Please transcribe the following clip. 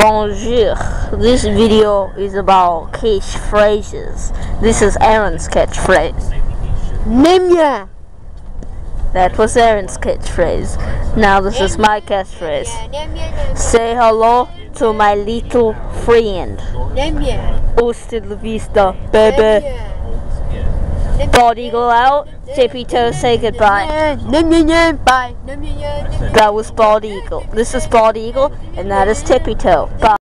Bonjour. This video is about catchphrases. This is Aaron's catchphrase. Nimya. That was Aaron's catchphrase. Now this is my catchphrase. Say hello to my little friend. Hasta la vista, baby. Bald eagle out. Tippy toe, say goodbye. Bye. That was bald eagle. This is bald eagle, and that is tippy toe. Bye.